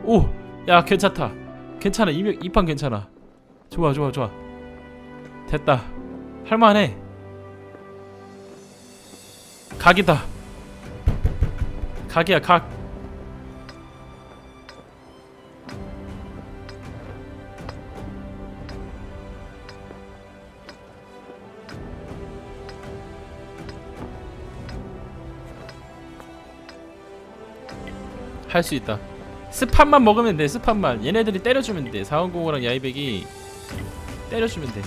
오! 야 괜찮다. 괜찮아. 이 판 괜찮아. 좋아 좋아 좋아. 됐다. 할만해. 각이다. 각이야 각. 할 수 있다. 스팟만 먹으면 돼. 스팟만. 얘네들이 때려주면 돼. 410랑 야이백이 때려주면 돼.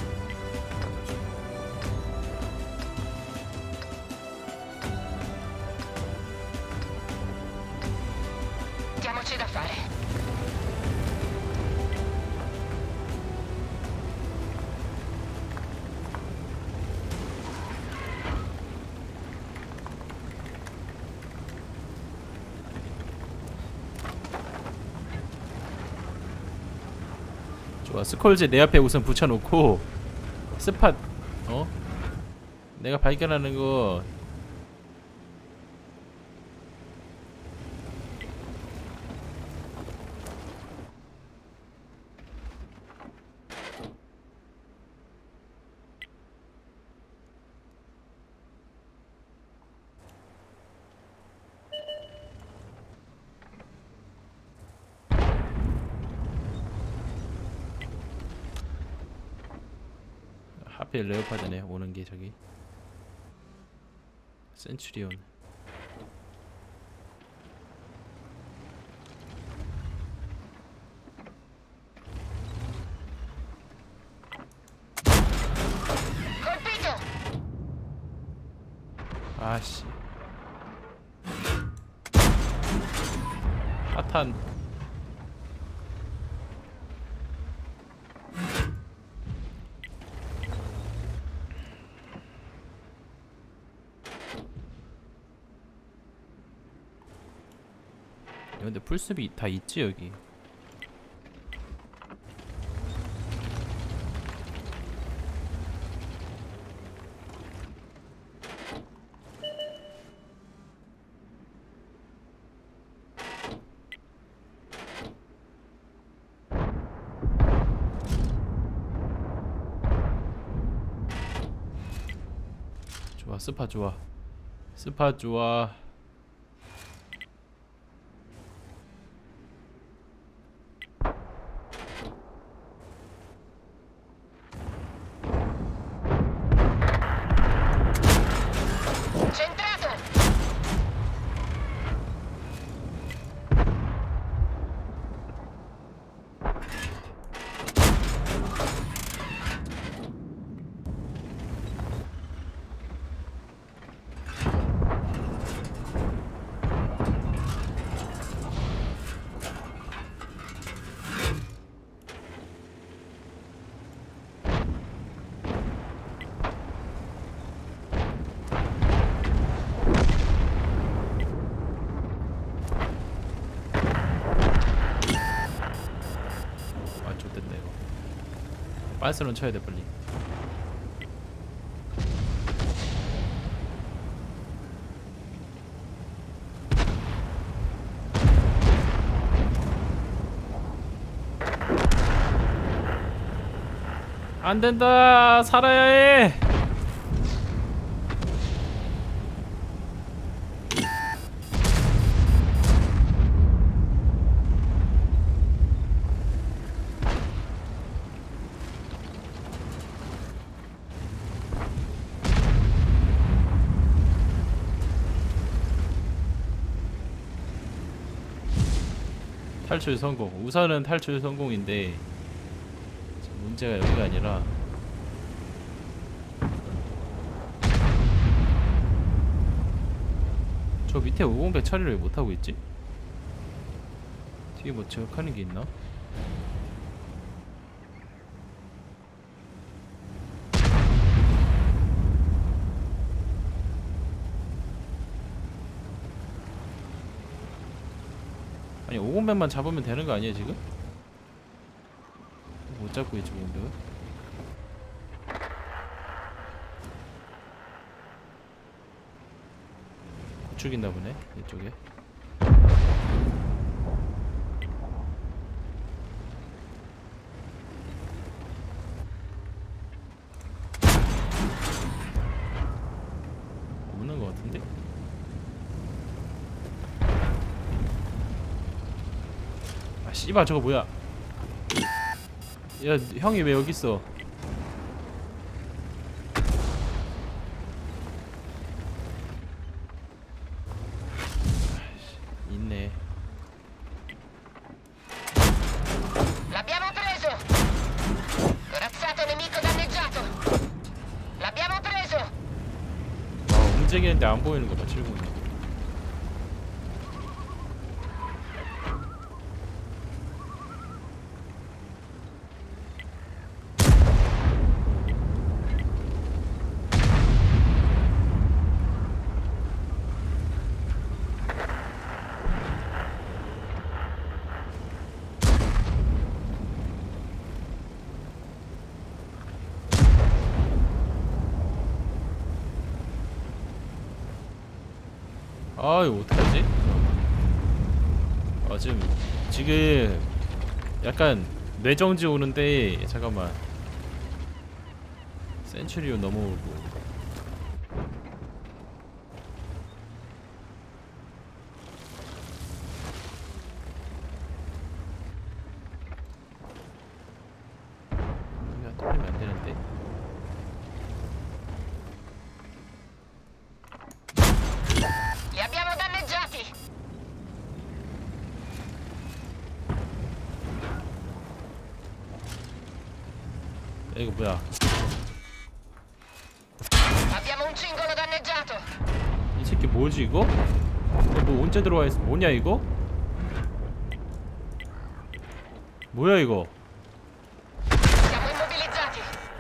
Diamoci da fare. 좋아. 스콜지 내 앞에 우선 붙여놓고 스팟 어? 내가 발견하는 거 하필 레오파드네. 오는게 저기 센츄리온. Colpito! 아씨 핫한. 근데 풀숲이 다 있지 여기. 좋아. 스파 좋아. 스파 좋아. Centrato! 아 좋댔다 이거. 빤스런 쳐야 돼 빨리. 안 된다. 살아야 해. 탈출 성공. 우선은 탈출 성공인데 지금 문제가 여기가 아니라 저 밑에 501 처리를 왜 못하고 있지? 뒤에 뭐 제각하는 게 있나? 아니 501만 잡으면 되는 거 아니야 지금? 못 잡고 있지 501은? 죽인다 보네 이쪽에. 씨발 저거 뭐야? 야 형이 왜 여기 있어? 있네. L'abbiamo preso! Corazzato nemico danneggiato! L'abbiamo preso! 움직이는데 안 보이는 거 봐. 70. 아 이거 어떡하지? 지금 약간 뇌정지 오는데 잠깐만. 센츄리온 넘어오고. 여기가 뚫리면 안 되는데. Li abbiamo danneggiati! 야, 이거 뭐야? Abbiamo un cingolo danneggiato! 이 새끼 뭐지 이거? 뭐 언제 들어와 있어? 뭐냐 이거? 뭐야 이거? Siamo immobilizzati!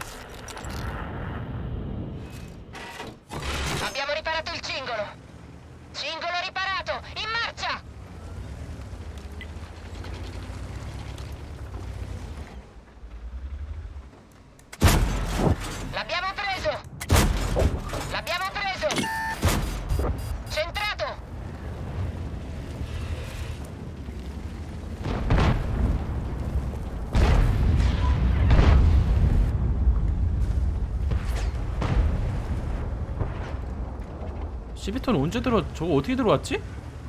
Abbiamo riparato il cingolo! Cingolo riparato! In marcia! L'abbiamo preso! L'abbiamo preso! Centrato! 시비톤 언제 저거 어떻게 들어왔지?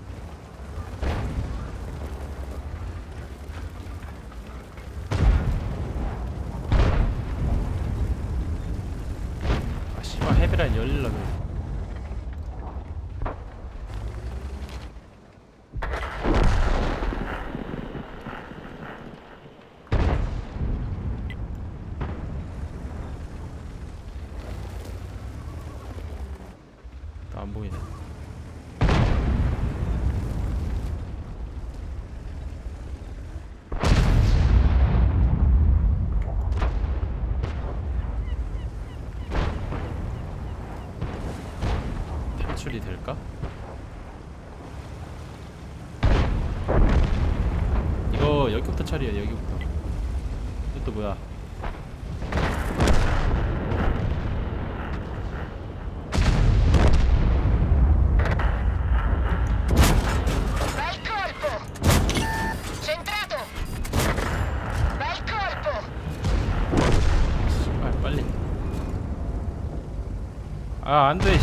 아 씨발 헤비라인 열리려면. 안 보이네. 탈출이 될까? 이거 여기부터 처리해. 여기부터. 이것도 뭐야? Bel colpo! Centrato! Bel colpo! 씨발 빨리. 아 안돼.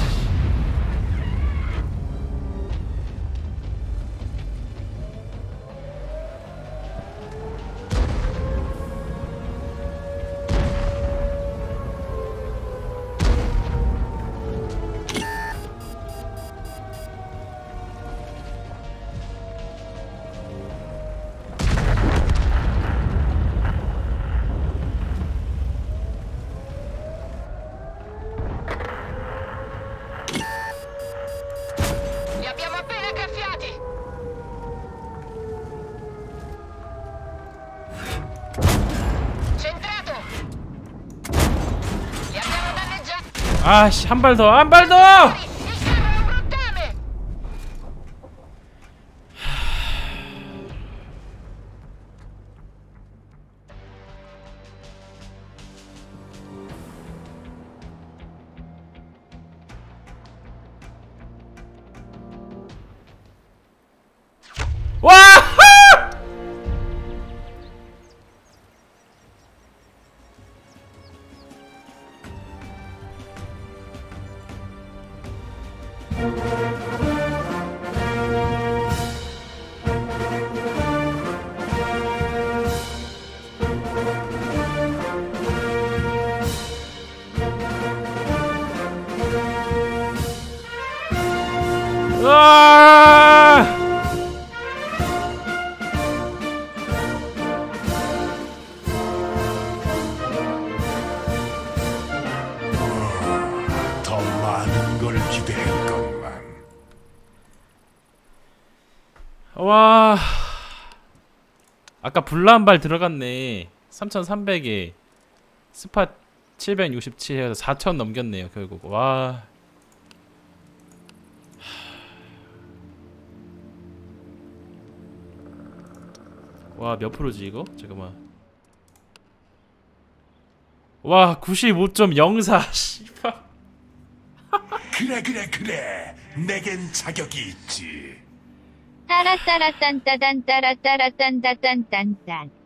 Li abbiamo appena graffiati! Centrato! Li abbiamo danneggiati! 아씨 한 발 더. 한 발 더. Il carro è un rottame! 와! 아까 블루 한 발 들어갔네. 3300에 스팟 767 해서 4000 넘겼네요 결국. 와. 와, 몇 프로지 이거? 잠깐만. 와, 95.04. 씨발. 그래. 내겐 자격이 있지. 따라따라딴따단 따라따라딴따딴딴딴